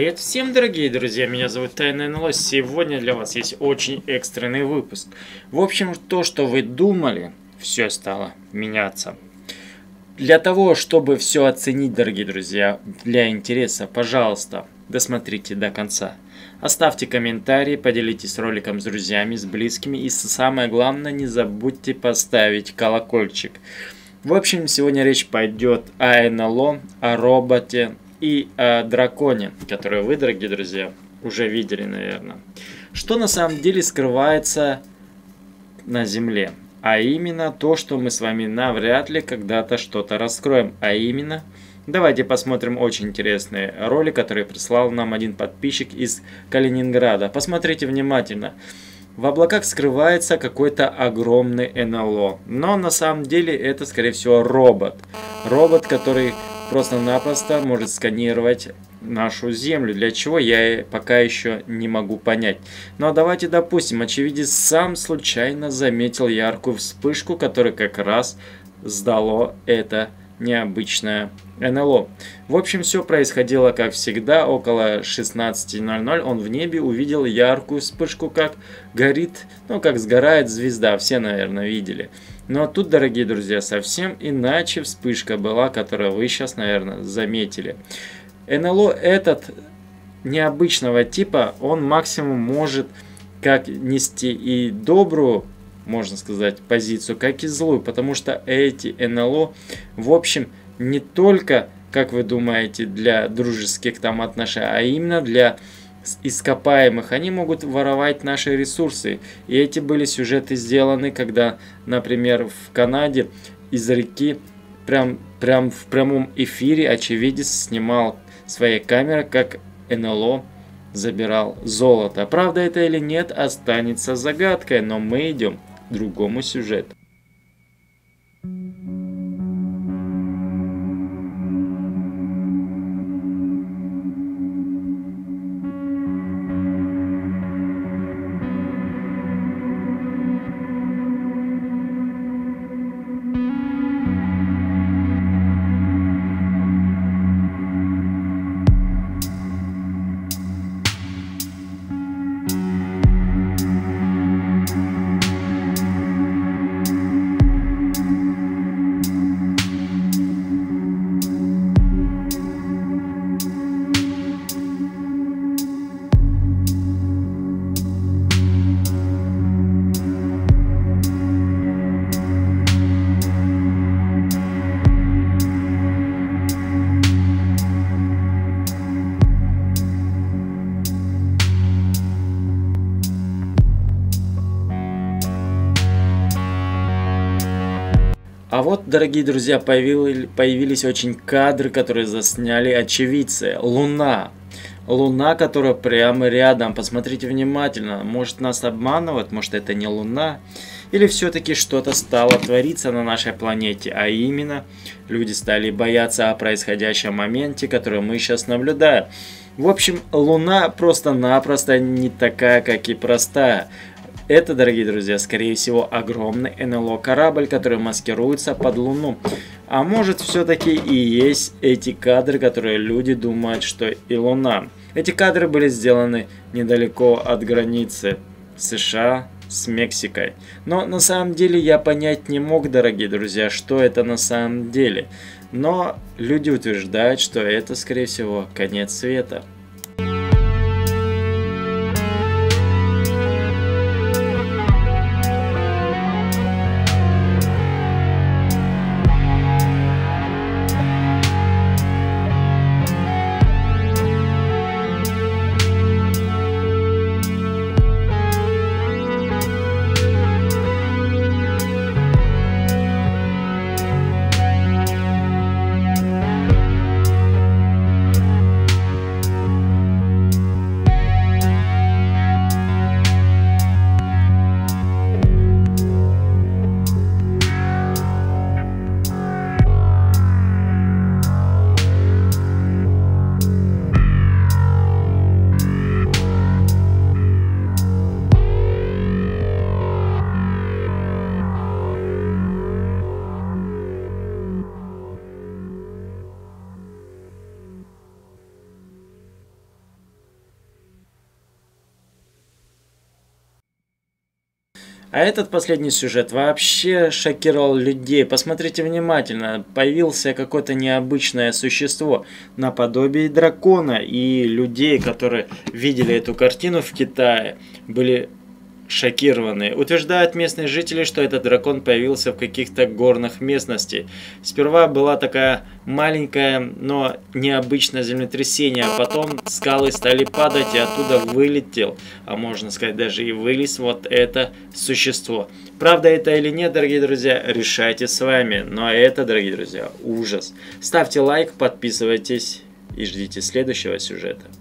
Привет всем, дорогие друзья, меня зовут Тайный НЛО. Сегодня для вас есть очень экстренный выпуск. В общем, то, что вы думали, все стало меняться. Для того, чтобы все оценить, дорогие друзья, для интереса, пожалуйста, досмотрите до конца. Оставьте комментарии, поделитесь роликом с друзьями, с близкими и самое главное, не забудьте поставить колокольчик. В общем, сегодня речь пойдет о НЛО, о роботе и о драконе, который вы, дорогие друзья, уже видели, наверное. Что на самом деле скрывается на Земле? А именно то, что мы с вами навряд ли когда-то что-то раскроем. А именно, давайте посмотрим очень интересный ролик, который прислал нам один подписчик из Калининграда. Посмотрите внимательно. В облаках скрывается какой-то огромный НЛО. Но на самом деле это, скорее всего, робот. Робот, который просто-напросто может сканировать нашу Землю. Для чего, я пока еще не могу понять. Но давайте допустим, очевидец сам случайно заметил яркую вспышку, которая как раз сдало это необычное НЛО. В общем, все происходило как всегда. Около 16:00 он в небе увидел яркую вспышку, как горит, как сгорает звезда. Все, наверное, видели. Но тут, дорогие друзья, совсем иначе вспышка была, которую вы сейчас, наверное, заметили. НЛО этот необычного типа, он максимум может как нести и добрую, можно сказать, позицию, как и злую, потому что эти НЛО, в общем, не только, как вы думаете, для дружеских там отношений, а именно для ископаемых. Они могут воровать наши ресурсы. И эти были сюжеты сделаны, когда, например, в Канаде из реки прям в прямом эфире очевидец снимал своей камерой, как НЛО забирал золото. Правда это или нет, останется загадкой, но мы идем к другому сюжету. А вот, дорогие друзья, появились очень кадры, которые засняли очевидцы. Луна. Луна, которая прямо рядом. Посмотрите внимательно. Может, нас обманывают, может, это не Луна. Или все-таки что-то стало твориться на нашей планете. А именно, люди стали бояться о происходящем моменте, который мы сейчас наблюдаем. В общем, Луна просто-напросто не такая, как и простая. Это, дорогие друзья, скорее всего, огромный НЛО-корабль, который маскируется под Луну. А может, все-таки и есть эти кадры, которые люди думают, что и Луна. Эти кадры были сделаны недалеко от границы США с Мексикой. Но на самом деле я понять не мог, дорогие друзья, что это на самом деле. Но люди утверждают, что это, скорее всего, конец света. А этот последний сюжет вообще шокировал людей. Посмотрите внимательно. Появился какое-то необычное существо наподобие дракона. И людей, которые видели эту картину в Китае, были шокированы. Утверждают местные жители, что этот дракон появился в каких-то горных местностях. Сперва была такая маленькая, но необычное землетрясение, а потом скалы стали падать, и оттуда вылетел, а можно сказать даже и вылез вот это существо. Правда это или нет, дорогие друзья, решайте с вами. Но это, дорогие друзья, ужас. Ставьте лайк, подписывайтесь и ждите следующего сюжета.